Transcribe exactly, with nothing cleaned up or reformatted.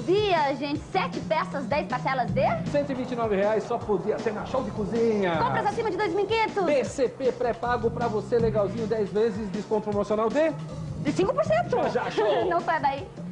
podia, gente. Sete peças, dez parcelas de... cento e vinte e nove reais só podia ser na Show de Cozinha. Compras acima de dois mil e quinhentos. B C P pré-pago pra você, legalzinho, dez vezes, desconto promocional de... De cinco por cento. Já, já, show. Não sai daí.